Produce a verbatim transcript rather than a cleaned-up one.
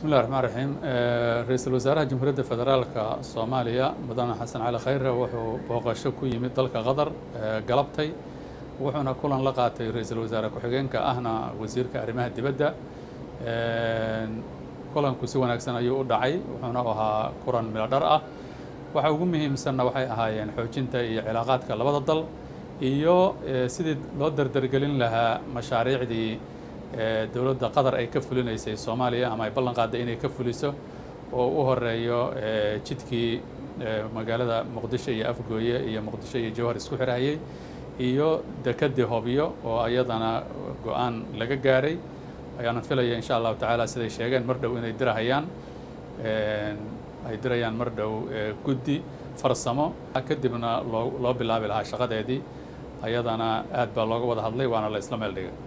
بسم الله الرحمن الرحيم رئيس الوزراء جمهورية فدرالka Soomaaliya mudane xasan cali khayre wuxuu booqasho ku yimid dalka Qatar galabtay wuxuuna kulan la qaatay ra'iisul wasaare ku-xigeenka ahna wasiirka arrimaha dibadda kulanku si wanaagsan ayuu u dhacay wuxuuna ahaa kulan meel dhar ah waxa ugu muhiimsanna waxay ahaayeen xoojinta iyo cilaaqaadka labada dal iyo sidii loo dardargelin lahaa mashaariicdii dowladda Qatar ay ka fulinaysay Soomaaliya ama ay ballan qaaday inay ka fuliso oo u horeeyo jidkii magaalada Muqdisho iyo Afgooye iyo Muqdisho iyo Jowhar isku xirayay iyo dekadii Hobyo oo ayadana go'aan laga gaaray ayaan filayaa insha Allah taala siday sheegeen mar dhow inay dirahayaan ay dirayaan mar dhow guddi farsamo kadibna loo bilaabi lahaa shaqadeedii ayadana aad baa looga wada hadlay waana la isla meel dhigay